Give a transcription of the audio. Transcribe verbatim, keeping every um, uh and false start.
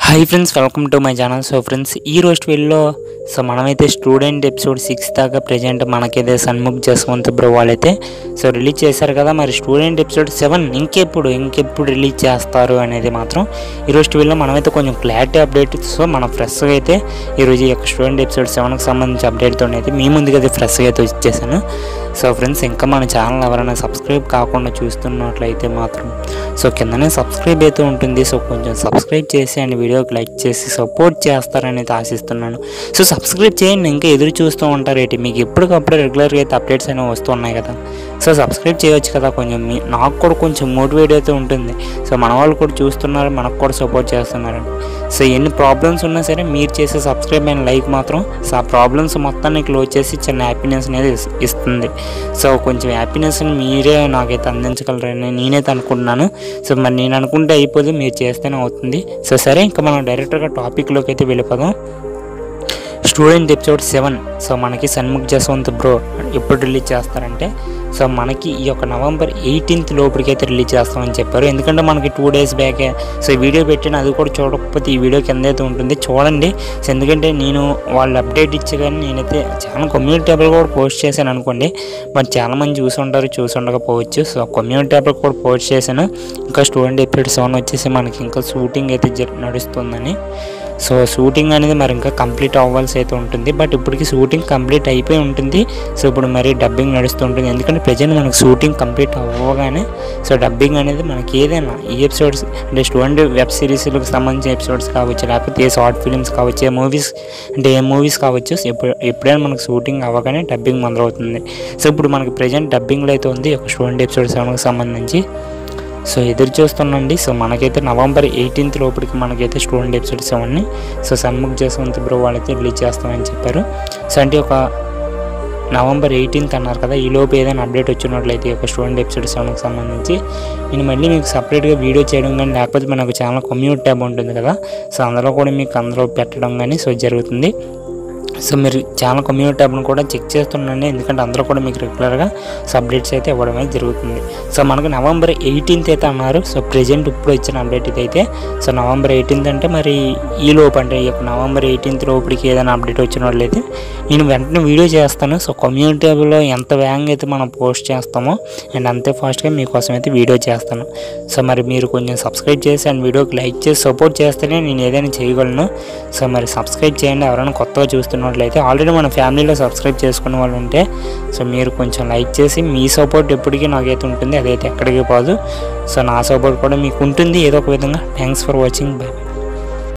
High friends welcome to my channel. So friends ఈ రోజు వీడియోలో సో మనమైతే స్టూడెంట్ ఎపిసోడ్ సిక్స్ దాకా ప్రెజెంట్ మనకైతే సన్ముఖ్ జస్వంత్ బ్రో వాళ్ళైతే సో రిలీజ్ చేశారు కదా। మరి స్టూడెంట్ ఎపిసోడ్ సెవెన్ ఇంకెప్పుడు ఇంకెప్పుడు రిలీజ్ చేస్తారు అనేది మాత్రం ఈ రోజు వీడియోలో మనమైతే కొంచెం క్లారిటీ అప్డేట్ సో మన ఫ్రెష్గా అయితే ఈరోజు ఈ యొక్క స్టూడెంట్ ఎపిసోడ్ సెవెన్కి సంబంధించి అప్డేట్తో అయితే మీ ముందుగా అయితే ఫ్రెష్గా అయితే వచ్చేసాను। సో ఫ్రెండ్స్ ఇంకా మన ఛానల్ ఎవరైనా సబ్స్క్రైబ్ కాకుండా చూస్తున్నట్లయితే మాత్రం సో కిందనే సబ్స్క్రైబ్ అయితే ఉంటుంది। సో కొంచెం సబ్స్క్రైబ్ చేసి అండ్ వీడియోకి లైక్ చేసి సపోర్ట్ చేస్తారని అయితే ఆశిస్తున్నాను। సో సబ్స్క్రైబ్ చేయండి, ఇంకా ఎదురు చూస్తూ ఉంటారు ఏంటి, మీకు ఎప్పటికప్పుడు రెగ్యులర్గా అయితే అప్డేట్స్ అనేవి వస్తూ ఉన్నాయి కదా। సో సబ్స్క్రైబ్ చేయవచ్చు కదా, కొంచెం మీ నాకు కూడా కొంచెం మోటివేట్ అయితే ఉంటుంది। సో మన వాళ్ళు కూడా చూస్తున్నారు, మనకు కూడా సపోర్ట్ చేస్తున్నారు। సో ఎన్ని ప్రాబ్లమ్స్ ఉన్నా సరే మీరు చేసే సబ్స్క్రైబ్ అండ్ లైక్ మాత్రం సో ఆ ప్రాబ్లమ్స్ మొత్తాన్ని క్లోజ్ చేసి చిన్న హ్యాపీనెస్ అనేది ఇస్తుంది। సో కొంచెం హ్యాపీనెస్ని మీరే నాకైతే అందించగలరని నేనైతే అనుకుంటున్నాను। సో మరి నేను అనుకుంటే అయిపోదు, మీరు చేస్తేనే అవుతుంది। సో సరే ఇంకా మనం డైరెక్ట్గా టాపిక్లోకి అయితే వెళ్ళిపోదాం। స్టూడెంట్ ఎపిసోడ్ సెవెన్ సో మనకి సన్ముఖ్ జస్వంత్ బ్రో ఎప్పుడు రిలీజ్ చేస్తారంటే సో మనకి ఈ యొక్క నవంబర్ ఎయిటీన్త్ లోపలికి అయితే రిలీజ్ చేస్తామని చెప్పారు। ఎందుకంటే మనకి టూ డేస్ బ్యాకే సో ఈ వీడియో పెట్టిన అది కూడా చూడకపోతే ఈ వీడియో కింద అయితే ఉంటుంది చూడండి। సో ఎందుకంటే నేను వాళ్ళు అప్డేట్ ఇచ్చే కానీ నేనైతే చాలా కమ్యూనిటీ ట్యాబ్లో కూడా పోస్ట్ చేశాను అనుకోండి, బట్ చాలామంది చూసి ఉంటారు చూసి ఉండకపోవచ్చు। సో కమ్యూనిటీ ట్యాబ్లో కూడా పోస్ట్ చేశాను। ఇంకా స్టూడెంట్ ఎపిసోడ్ సెవెన్ వచ్చేసి మనకి ఇంకా షూటింగ్ అయితే నడుస్తుందని। సో షూటింగ్ అనేది మరి ఇంకా కంప్లీట్ అవ్వాల్సి అయితే ఉంటుంది, బట్ ఇప్పటికి షూటింగ్ కంప్లీట్ అయిపోయి ఉంటుంది। సో ఇప్పుడు మరి డబ్బింగ్ నడుస్తుంటుంది, ఎందుకంటే ప్రజెంట్ మనకు షూటింగ్ కంప్లీట్ అవ్వగానే సో డబ్బింగ్ అనేది మనకి ఏదైనా ఈ ఎపిసోడ్స్ అంటే స్టూడెంట్ వెబ్ సిరీస్లకు సంబంధించిన ఎపిసోడ్స్ కావచ్చు, లేకపోతే ఏ షార్ట్ ఫిలిమ్స్ కావచ్చు, ఏ మూవీస్ అంటే ఏ మూవీస్ కావచ్చు, ఎప్పుడు ఎప్పుడైనా మనకు షూటింగ్ అవ్వగానే డబ్బింగ్ మొదలవుతుంది। సో ఇప్పుడు మనకి ప్రజెంట్ డబ్బింగ్లో అయితే ఉంది ఒక స్టూడెంట్ ఎపిసోడ్ సెవెన్కి సంబంధించి। సో ఎదురు చూస్తున్నాండి। సో మనకైతే నవంబర్ ఎయిటీన్త్ లోపలికి మనకైతే స్టూడెంట్ ఎపిసోడ్ సెవెన్ని సో సన్ముఖ్ జస్వంత్ బ్రో వాళ్ళైతే రిలీజ్ చేస్తామని చెప్పారు। సో అంటే ఒక నవంబర్ ఎయిటీన్త్ అన్నారు కదా, ఈ లోపు ఏదైనా అప్డేట్ వచ్చినట్లయితే ఒక స్టూడెంట్ ఎపిసోడ్ సెవెన్కి సంబంధించి నేను మళ్ళీ మీకు సపరేట్గా వీడియో చేయడం కానీ లేకపోతే మనకు ఛానల్ కమ్యూనిటీ ట్యాబ్ ఉంటుంది కదా, సో అందులో కూడా మీకు అందులో పెట్టడం కానీ సో జరుగుతుంది। సో మీరు ఛానల్ కమ్యూనిటీ ట్యాబ్ను కూడా చెక్ చేస్తుండండి, ఎందుకంటే అందరూ కూడా మీకు రెగ్యులర్గా సో అప్డేట్స్ అయితే ఇవ్వడం అయితే జరుగుతుంది। సో మనకు నవంబర్ ఎయిటీన్త్ అయితే అన్నారు। సో ప్రజెంట్ ఇప్పుడు ఇచ్చిన అప్డేట్ అయితే సో నవంబర్ ఎయిటీన్త్ అంటే మరి ఈ లోపు అంటే ఈ యొక్క నవంబర్ ఎయిటీన్త్ లోపలికి ఏదైనా అప్డేట్ వచ్చిన వాళ్ళైతే నేను వెంటనే వీడియో చేస్తాను। సో కమ్యూనిటీ ట్యాబ్లో ఎంత వేగంగా అయితే మనం పోస్ట్ చేస్తామో అండ్ అంతే ఫాస్ట్గా మీకోసం అయితే వీడియో చేస్తాను। సో మరి మీరు కొంచెం సబ్స్క్రైబ్ చేసి అండ్ వీడియోకి లైక్ చేసి సపోర్ట్ చేస్తేనే నేను ఏదైనా చేయగలను। సో మరి సబ్స్క్రైబ్ చేయండి, ఎవరైనా కొత్తగా చూస్తున్నట్లయితే ఆల్రెడీ మన ఫ్యామిలీలో సబ్స్క్రైబ్ చేసుకున్న వాళ్ళు ఉంటే సో మీరు కొంచెం లైక్ చేసి మీ సపోర్ట్ ఎప్పటికీ నాకైతే ఉంటుంది, అదైతే ఎక్కడికి పోదు। సో నా సపోర్ట్ కూడా మీకు ఉంటుంది ఏదో ఒక విధంగా। Thanks for watching, by.